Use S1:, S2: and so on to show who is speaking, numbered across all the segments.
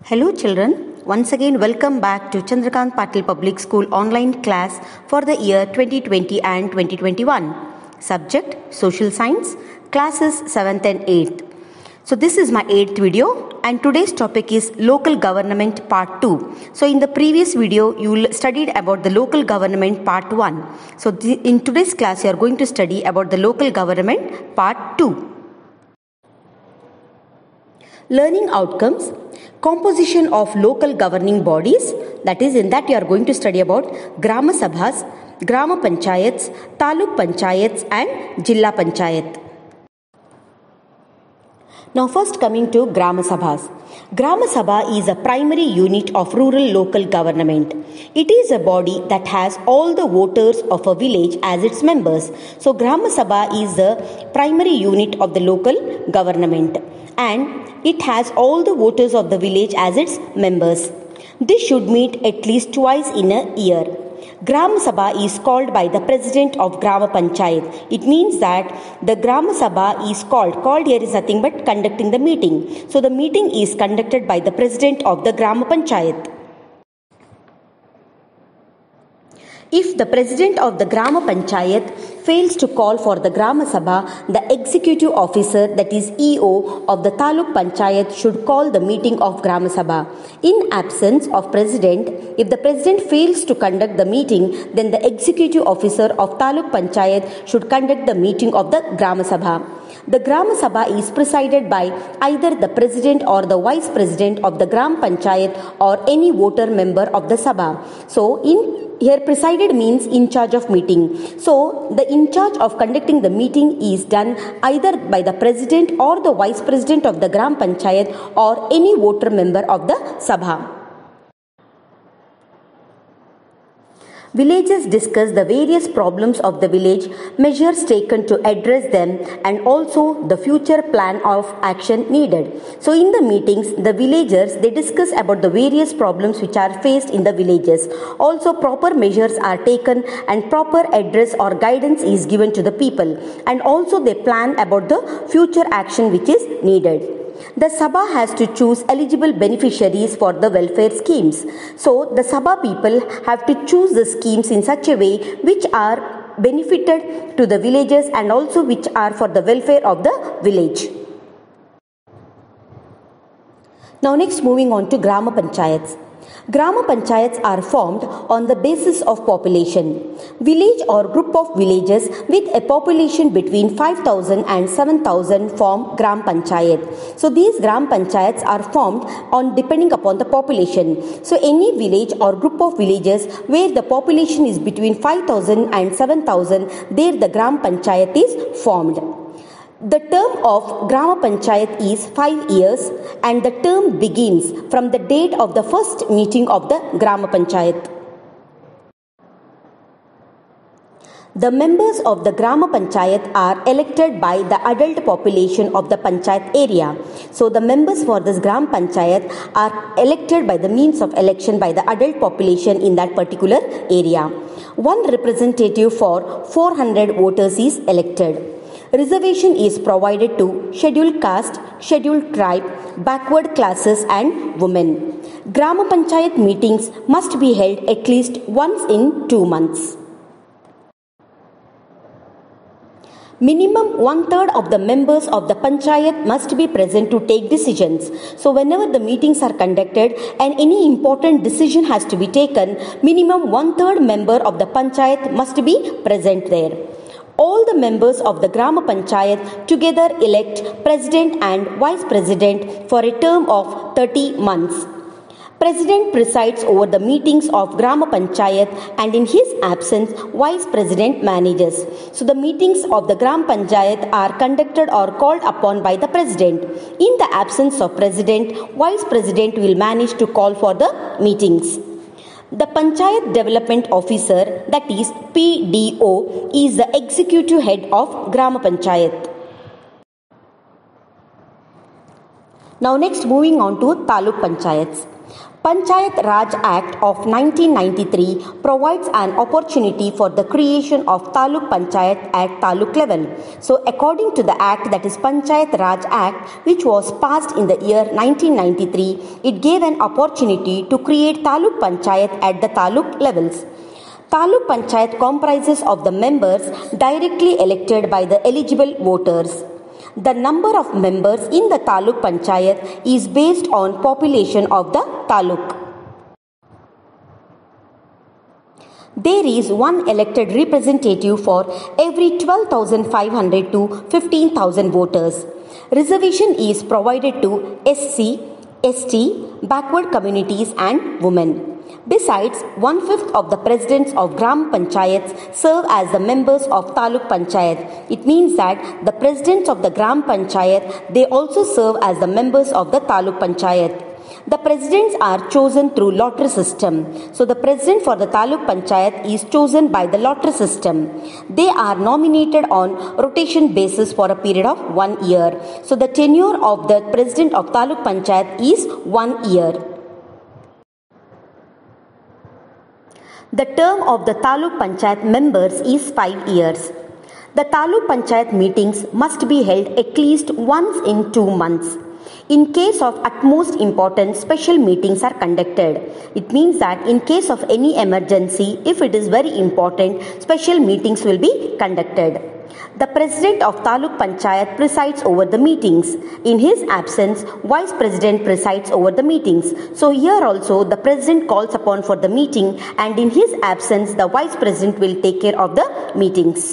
S1: Hello children, once again welcome back to Chandrakant Patil Public School online class for the year 2020 and 2021. Subject Social Science, classes 7th and 8th. So this is my 8th video and today's topic is Local Government Part 2. So in the previous video you studied about the Local Government Part 1. So in today's class you are going to study about the Local Government Part 2. Learning outcomes, composition of local governing bodies, that is in that you are going to study about Grama Sabhas, Grama Panchayats, Taluk Panchayats and Jilla Panchayat. Now first coming to Grama Sabhas. Grama Sabha is a primary unit of rural local government. It is a body that has all the voters of a village as its members. So Grama Sabha is the primary unit of the local government and it has all the voters of the village as its members. This should meet at least twice in a year. Gram Sabha is called by the president of Grama Panchayat. It means that the Gram Sabha is called here is nothing but conducting the meeting. So the meeting is conducted by the president of the Grama Panchayat. If the president of the Grama Panchayat fails to call for the Grama Sabha, the executive officer, that is EO of the Taluk Panchayat, should call the meeting of Grama Sabha. In absence of president, if the president fails to conduct the meeting, then the executive officer of Taluk Panchayat should conduct the meeting of the Grama Sabha. The Grama Sabha is presided by either the president or the vice president of the Gram Panchayat or any voter member of the Sabha. So here presided means in charge of meeting. So the in charge of conducting the meeting is done either by the president or the vice president of the Gram Panchayat or any voter member of the Sabha. Villagers discuss the various problems of the village, measures taken to address them, and also the future plan of action needed. So in the meetings, the villagers, they discuss about the various problems which are faced in the villages. Also proper measures are taken and proper address or guidance is given to the people. And also they plan about the future action which is needed. The Sabha has to choose eligible beneficiaries for the welfare schemes. So the Sabha people have to choose the schemes in such a way which are benefited to the villagers and also which are for the welfare of the village. Now next moving on to Grama Panchayats. Grama Panchayats are formed on the basis of population. Village or group of villages with a population between 5,000 and 7,000 form Gram Panchayat. So these Gram Panchayats are formed on depending upon the population. So any village or group of villages where the population is between 5,000 and 7,000, there the Gram Panchayat is formed. The term of Grama Panchayat is 5 years and the term begins from the date of the first meeting of the Grama Panchayat. The members of the Grama Panchayat are elected by the adult population of the Panchayat area. So the members for this Gram Panchayat are elected by the means of election by the adult population in that particular area. One representative for 400 voters is elected. Reservation is provided to scheduled caste, scheduled tribe, backward classes and women. Grama Panchayat meetings must be held at least once in 2 months. Minimum 1/3 of the members of the Panchayat must be present to take decisions. So whenever the meetings are conducted and any important decision has to be taken, minimum 1/3 member of the Panchayat must be present there. All the members of the Grama Panchayat together elect President and Vice President for a term of 30 months. President presides over the meetings of Grama Panchayat and in his absence, Vice President manages. So the meetings of the Gram Panchayat are conducted or called upon by the President. In the absence of President, Vice President will manage to call for the meetings. The Panchayat Development Officer, that is PDO, is the executive head of Grama Panchayat. Now next moving on to Taluk Panchayats. Panchayat Raj Act of 1993 provides an opportunity for the creation of Taluk Panchayat at Taluk level. So according to the act, that is Panchayat Raj Act, which was passed in the year 1993, it gave an opportunity to create Taluk Panchayat at the Taluk levels. Taluk Panchayat comprises of the members directly elected by the eligible voters. The number of members in the Taluk Panchayat is based on population of the Taluk. There is one elected representative for every 12,500 to 15,000 voters. Reservation is provided to SC, ST, backward communities and women. Besides, 1/5 of the presidents of Gram Panchayats serve as the members of Taluk Panchayat. It means that the presidents of the Gram Panchayat, they also serve as the members of the Taluk Panchayat. The presidents are chosen through lottery system. So the president for the Taluk Panchayat is chosen by the lottery system. They are nominated on rotation basis for a period of 1 year. So the tenure of the president of Taluk Panchayat is 1 year. The term of the Taluk Panchayat members is 5 years. The Taluk Panchayat meetings must be held at least once in 2 months. In case of utmost importance, special meetings are conducted. It means that in case of any emergency, if it is very important, special meetings will be conducted. The president of Taluk Panchayat presides over the meetings. In his absence, vice president presides over the meetings. So here also the president calls upon for the meeting, and in his absence the vice president will take care of the meetings.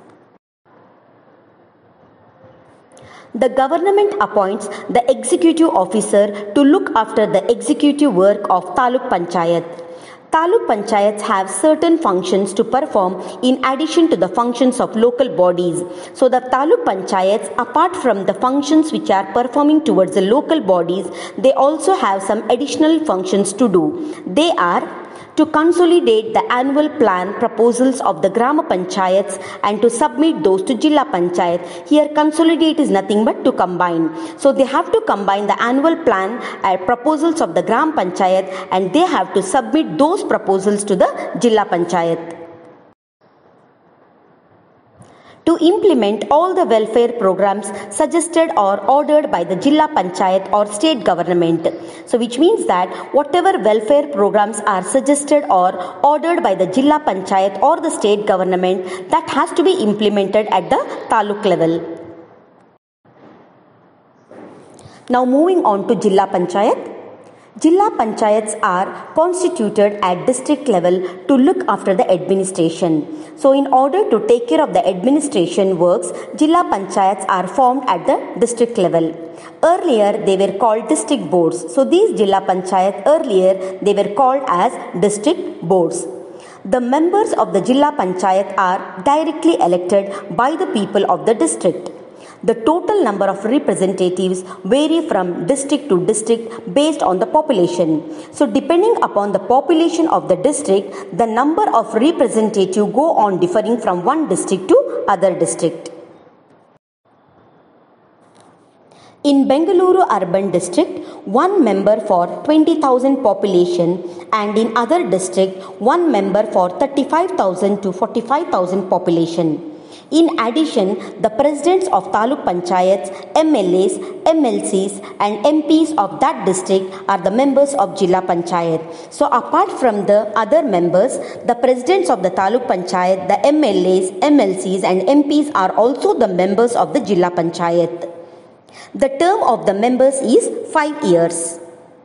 S1: The government appoints the executive officer to look after the executive work of Taluk Panchayat. Taluk Panchayats have certain functions to perform in addition to the functions of local bodies. So the Taluk Panchayats, apart from the functions which are performing towards the local bodies, they also have some additional functions to do. They are to consolidate the annual plan proposals of the Gram Panchayats and to submit those to Jilla Panchayat. Here consolidate is nothing but to combine. So they have to combine the annual plan proposals of the Gram Panchayat, and they have to submit those proposals to the Jilla Panchayat. To implement all the welfare programs suggested or ordered by the Jilla Panchayat or state government. So which means that whatever welfare programs are suggested or ordered by the Jilla Panchayat or the state government, that has to be implemented at the Taluk level. Now moving on to Jilla Panchayat. Jilla Panchayats are constituted at district level to look after the administration. So in order to take care of the administration works, Jilla Panchayats are formed at the district level. Earlier they were called district boards. So these Jilla Panchayat, earlier they were called as district boards. The members of the Jilla Panchayat are directly elected by the people of the district. The total number of representatives vary from district to district based on the population. So depending upon the population of the district, the number of representatives go on differing from one district to other district. In Bengaluru urban district, one member for 20,000 population, and in other district, one member for 35,000 to 45,000 population. In addition, the presidents of Taluk Panchayats, MLAs, MLCs and MPs of that district are the members of Jilla Panchayat. So apart from the other members, the presidents of the Taluk Panchayat, the MLAs, MLCs and MPs are also the members of the Jilla Panchayat. The term of the members is 5 years.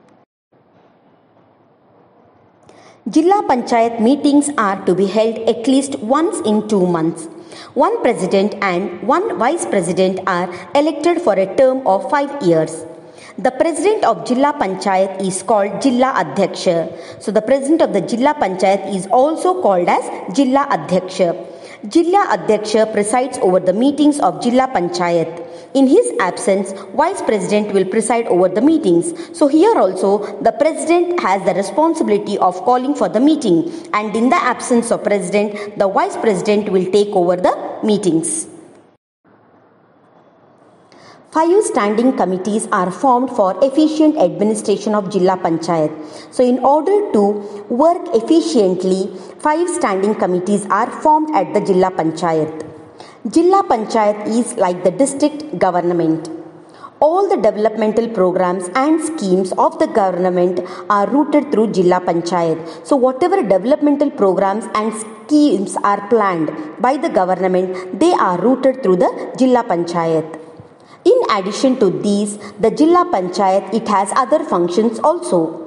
S1: Jilla Panchayat meetings are to be held at least once in 2 months. One president and one vice president are elected for a term of 5 years. The president of Jilla Panchayat is called Jilla Adhyaksha. So the president of the Jilla Panchayat is also called as Jilla Adhyaksha. Jilla Adhyaksha presides over the meetings of Jilla Panchayat. In his absence, vice president will preside over the meetings. So here also the president has the responsibility of calling for the meeting, and in the absence of president, the vice president will take over the meetings. 5 standing committees are formed for efficient administration of Jilla Panchayat. So in order to work efficiently, 5 standing committees are formed at the Jilla Panchayat. Jilla Panchayat is like the district government. All the developmental programs and schemes of the government are routed through Jilla Panchayat. So whatever developmental programs and schemes are planned by the government, they are routed through the Jilla Panchayat. In addition to these, the Jilla Panchayat, it has other functions also.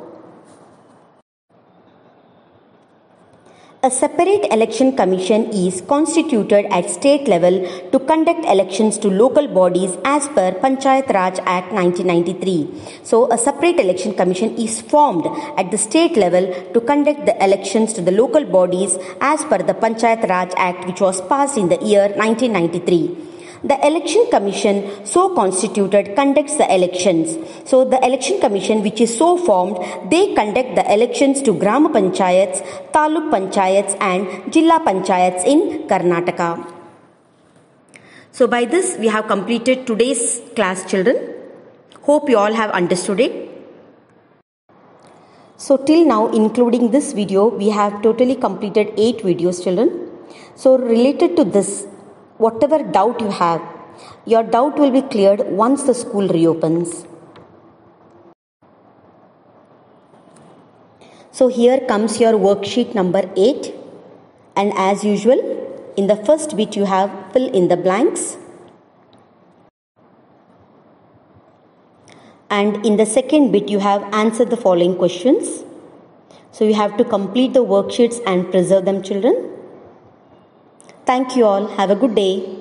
S1: A separate election commission is constituted at state level to conduct elections to local bodies as per Panchayat Raj Act 1993. So a separate election commission is formed at the state level to conduct the elections to the local bodies as per the Panchayat Raj Act, which was passed in the year 1993. The election commission so constituted conducts the elections. So the election commission which is so formed, they conduct the elections to Grama Panchayats, Taluk Panchayats and Jilla Panchayats in Karnataka. So by this we have completed today's class, children. Hope you all have understood it. So till now, including this video, we have totally completed 8 videos, children. So related to this, whatever doubt you have, your doubt will be cleared once the school reopens. So here comes your worksheet number 8, and as usual, in the first bit you have fill in the blanks, and in the second bit you have answer the following questions. So you have to complete the worksheets and preserve them, children. Thank you all. Have a good day.